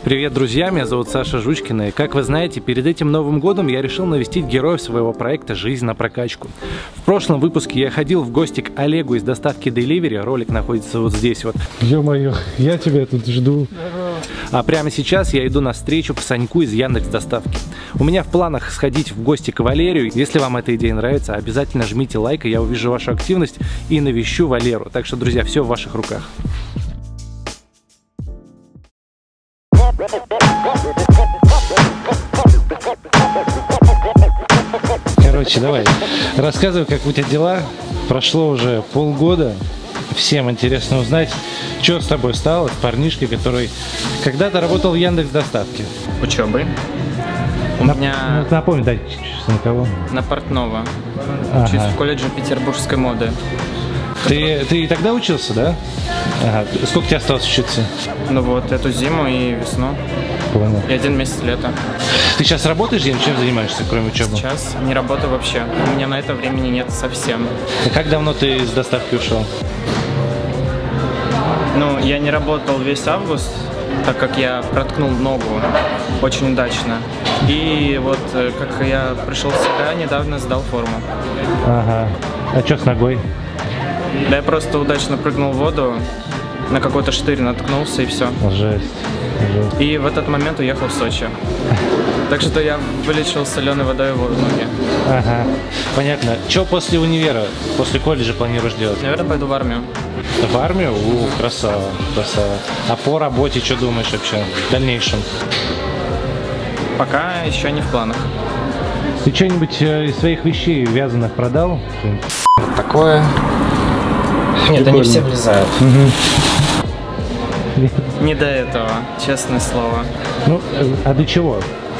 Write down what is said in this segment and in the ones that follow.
Привет, друзья, меня зовут Саша Жучкина, и как вы знаете, перед этим Новым годом я решил навестить героев своего проекта «Жизнь на прокачку». В прошлом выпуске я ходил в гости к Олегу из доставки Delivery, ролик находится вот здесь вот. Ё-моё, я тебя тут жду. А прямо сейчас я иду на встречу к Саньку из Яндекс.Доставки. У меня в планах сходить в гости к Валерию. Если вам эта идея нравится, обязательно жмите лайк, и я увижу вашу активность и навещу Валеру. Так что, друзья, все в ваших руках. Короче, давай, рассказывай, как у тебя дела. Прошло уже полгода. Всем интересно узнать, что с тобой стало, с парнишкой, который когда-то работал в Яндекс.Доставке. Учебы. У меня... Напомни, дай, на кого? На портного. Учусь в колледже петербургской моды. Ты и тогда учился, да? Ага. Сколько тебе осталось учиться? Ну вот, эту зиму и весну. Понял. И 1 месяц лета. Ты сейчас работаешь, чем занимаешься, кроме учебы? Сейчас не работаю вообще. У меня на это времени нет совсем. А как давно ты из доставки ушел? Ну, я не работал весь август, так как я проткнул ногу очень удачно. И вот, как я пришел в себя, недавно сдал форму. Ага. А что с ногой? Да я просто удачно прыгнул в воду, на какой-то штырь наткнулся и все. Жесть. Жесть. И в этот момент уехал в Сочи. Так что я вылечил соленой водой в ноги. Ага. Понятно. Что после универа, после колледжа планируешь делать? Наверное, пойду в армию. В армию? Красава, красава. А по работе что думаешь вообще в дальнейшем? Пока еще не в планах. Ты что-нибудь из своих вещей вязаных продал? Такое... Нет, они все влезают. Не до этого, честное слово. Ну, а до чего?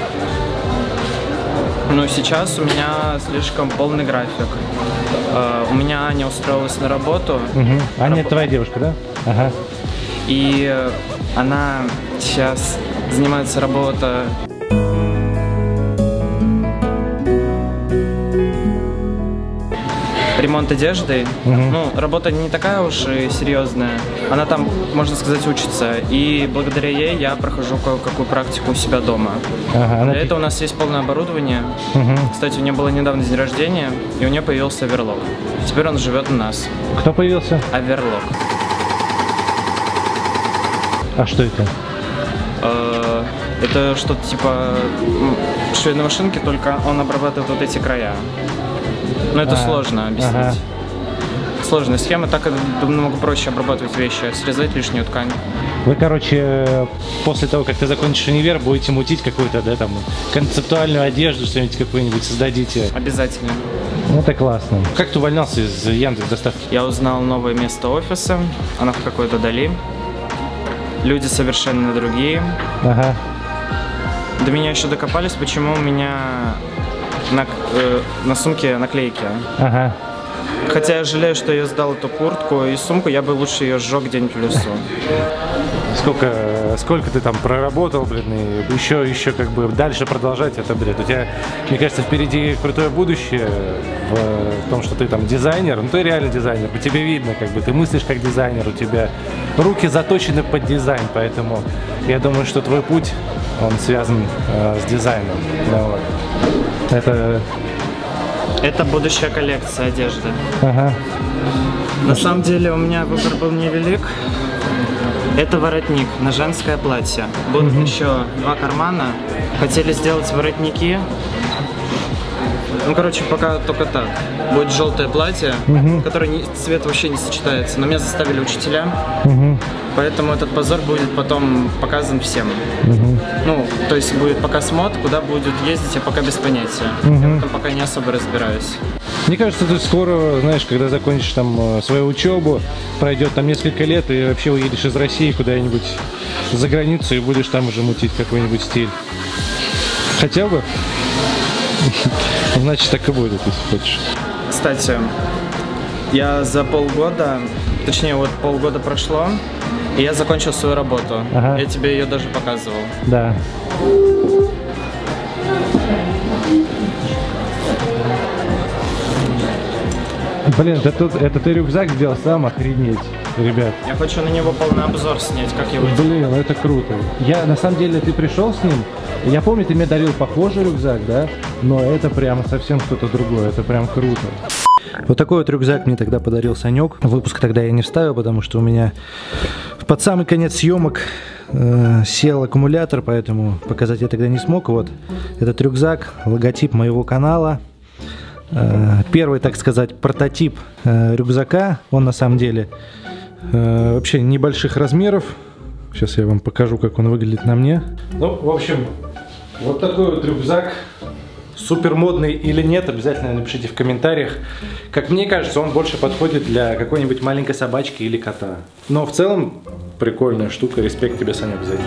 Ну, сейчас у меня слишком полный график. У меня Аня устроилась на работу. Аня, это твоя девушка, да? Ага. И она сейчас занимается работой. Ремонт одежды. Ну, работа не такая уж и серьезная. Она там, можно сказать, учится. И благодаря ей я прохожу кое-какую практику у себя дома. Ага, для этого у нас есть полное оборудование. Кстати, у нее было недавно день рождения, и у нее появился оверлок. Теперь он живет у нас. Кто появился? Оверлок. А что это? Это что-то типа швейной машинки, только он обрабатывает вот эти края. Но это сложно объяснить. Ага. Сложная схема, так это намного проще обрабатывать вещи, срезать лишнюю ткань. Вы, короче, после того, как ты закончишь универ, будете мутить какую-то, да, там, концептуальную одежду, что-нибудь какую-нибудь создадите? Обязательно. Ну, это классно. Как ты увольнялся из Яндекс.Доставки? Я узнал новое место офиса, оно в какой-то дали. Люди совершенно другие. Ага. До меня еще докопались, почему у меня на сумке наклейки. Ага. Хотя я жалею, что я сдал эту куртку и сумку, я бы лучше ее сжег где-нибудь в лесу. Сколько ты там проработал, блин, и еще как бы дальше продолжать это, блин. У тебя, мне кажется, впереди крутое будущее в том, что ты там дизайнер, ну ты реально дизайнер, по тебе видно, как бы ты мыслишь как дизайнер, у тебя руки заточены под дизайн, поэтому я думаю, что твой путь, он связан с дизайном. Да, вот. Это будущая коллекция одежды. Ага. На самом деле у меня выбор был невелик. Это воротник на женское платье. Будут еще 2 кармана. Хотели сделать воротники. Ну, короче, пока только так. Будет желтое платье, которое цвет вообще не сочетается. Но меня заставили учителя. Поэтому этот позор будет потом показан всем. Ну, то есть будет показ мод, куда будет ездить, я пока без понятия. Я в этом пока не особо разбираюсь. Мне кажется, ты скоро, знаешь, когда закончишь там свою учебу, пройдет там несколько лет, и вообще уедешь из России куда-нибудь за границу и будешь там уже мутить какой-нибудь стиль. Хотел бы? Значит, так и будет, если хочешь. Кстати, я за полгода, точнее, вот полгода прошло, и я закончил свою работу. Ага. Я тебе ее даже показывал. Да. Блин, это ты рюкзак сделал сам, охренеть, ребят. Я хочу на него полный обзор снять, как его делать. Блин, это круто. На самом деле, ты пришел с ним, я помню, ты мне дарил похожий рюкзак, да? Но это прямо совсем что-то другое, это прям круто. Вот такой вот рюкзак мне тогда подарил Санек. Выпуск тогда я не вставил, потому что у меня под самый конец съемок сел аккумулятор, поэтому показать я тогда не смог. Вот этот рюкзак, логотип моего канала. Первый, так сказать, прототип рюкзака. Он на самом деле вообще небольших размеров. Сейчас я вам покажу, как он выглядит на мне. Ну, в общем, вот такой вот рюкзак. Супер модный или нет, обязательно напишите в комментариях. Как мне кажется, он больше подходит для какой-нибудь маленькой собачки или кота. Но в целом прикольная штука. Респект тебе, Санек, за это.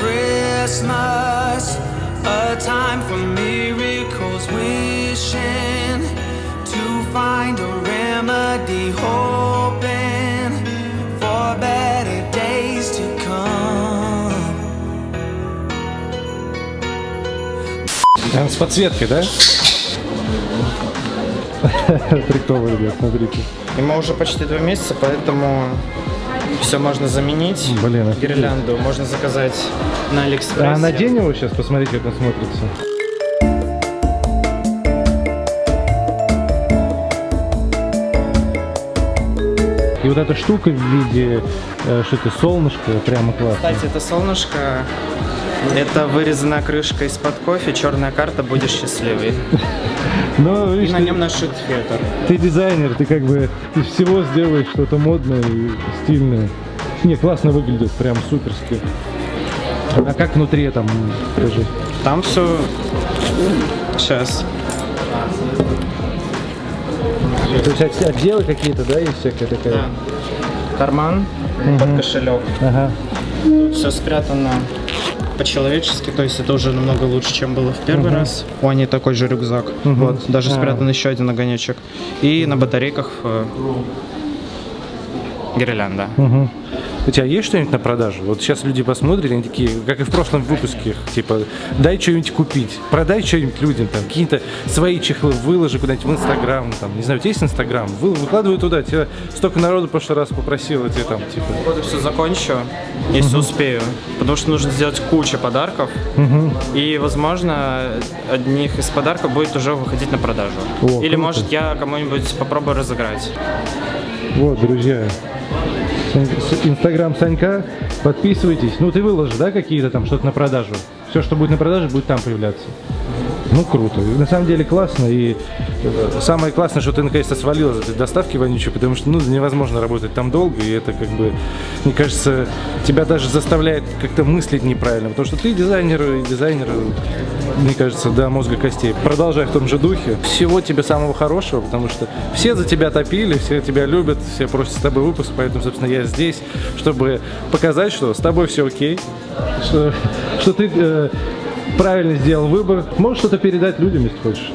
С подсветкой, да? Прикольно, ребят, смотрите. Ему уже почти 2 месяца, поэтому все можно заменить. Блин, гирлянду можно заказать на Алиэкспрессе. А надень его сейчас, посмотрите, как он смотрится. И вот эта штука в виде, что-то солнышко, прямо классно. Кстати, это солнышко, это вырезанная крышка из-под кофе, черная карта, будешь счастливый. Но, видишь, и на нем нашит фильтр. Ты дизайнер, ты как бы из всего сделаешь что-то модное и стильное. Не, классно выглядит, прям суперски. А как внутри там, скажи? Там все... Сейчас. То есть отделы какие-то, да, есть всякая такая? Да. Карман под кошелек. Ага. Тут все спрятано по-человечески, то есть это уже намного лучше, чем было в первый раз. У Ани такой же рюкзак. Вот, даже спрятан еще один огонечек. И на батарейках гирлянда. У тебя есть что-нибудь на продажу? Вот сейчас люди посмотрят, они такие, как и в прошлом выпуске, типа, дай что-нибудь купить, продай что-нибудь людям, там, какие-то свои чехлы выложи куда-нибудь в Инстаграм, там, не знаю, у тебя есть Инстаграм? Выкладывай туда, тебя столько народу в прошлый раз попросило, тебе там, типа... Вот все закончу, если успею, потому что нужно сделать кучу подарков, и, возможно, одних из подарков будет уже выходить на продажу. Или, может, я кому-нибудь попробую разыграть. Вот, друзья. Инстаграм Санька, подписывайтесь. Ну, ты выложишь, да, какие-то там что-то на продажу? Все, что будет на продаже, будет там появляться. Ну, круто. На самом деле классно. И самое классное, что ты наконец-то свалил из этой доставки вонючей, потому что, ну, невозможно работать там долго. И это, как бы, мне кажется, тебя даже заставляет как-то мыслить неправильно. Потому что ты дизайнер, и дизайнер, мне кажется, до мозга костей. Продолжай в том же духе. Всего тебе самого хорошего, потому что все за тебя топили, все тебя любят, все просят с тобой выпуск. Поэтому, собственно, я здесь, чтобы показать, что с тобой все окей. Что ты... правильно сделал выбор. Можешь что-то передать людям, если хочешь?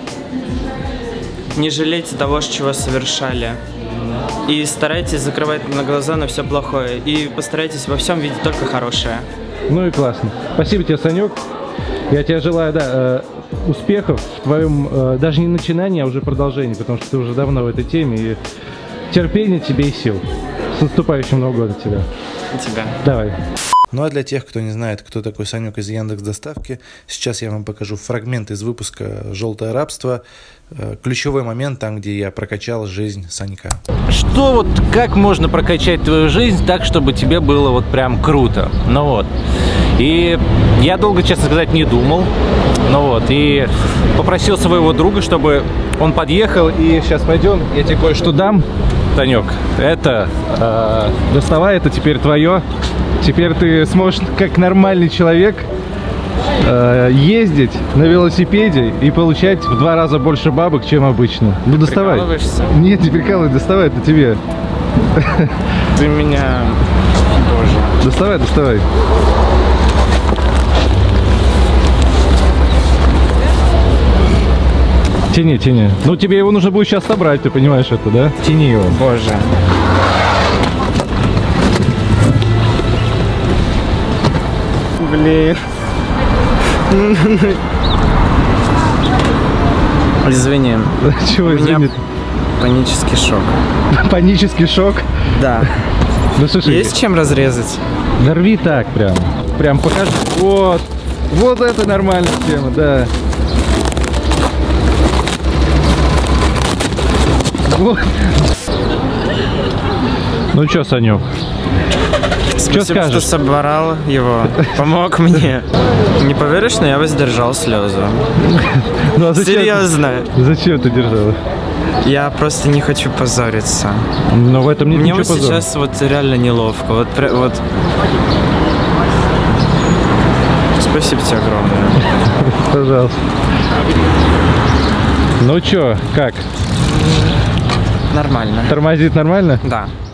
Не жалейте того, чего совершали. И старайтесь закрывать на глаза на все плохое. И постарайтесь во всем видеть только хорошее. Ну и классно. Спасибо тебе, Санек. Я тебе желаю, да, успехов в твоем, даже не начинании, а уже продолжении, потому что ты уже давно в этой теме. И терпения тебе и сил. С наступающим Новым годом тебя. И тебя. Давай. Ну а для тех, кто не знает, кто такой Санек из Яндекс.Доставки, сейчас я вам покажу фрагмент из выпуска «Желтое рабство». Ключевой момент там, где я прокачал жизнь Санька. Что вот, как можно прокачать твою жизнь так, чтобы тебе было вот прям круто? Ну вот. И я долго, честно сказать, не думал. Ну вот. И попросил своего друга, чтобы он подъехал. И сейчас пойдем, я тебе кое-что дам. Санек, это, доставай, это теперь твое. Теперь ты сможешь, как нормальный человек, ездить на велосипеде и получать в 2 раза больше бабок, чем обычно. Ну, доставай. Нет, не прикалывай, доставай, это тебе. Ты меня... Боже. Доставай, доставай. Тяни, тяни. Ну, тебе его нужно будет сейчас собрать, ты понимаешь это, да? Тяни его. Боже. Блин. Извини. Чего извини? Панический шок. Панический шок? Да. Ну слушай, Есть чем разрезать? нарви так прям. Прям покажи. Вот. Вот это нормальная тема, да. Вот. Ну чё, Санёк? Спасибо, скажешь? что собрал его, помог мне. Не поверишь, но я воздержал слезы. Ну, а зачем Серьезно. Зачем ты держал? Я просто не хочу позориться. Но в этом нет Мне ничего вот позорного. сейчас вот реально неловко. Вот. Спасибо тебе огромное. Пожалуйста. Ну чё, как? Нормально. Тормозит нормально? Да.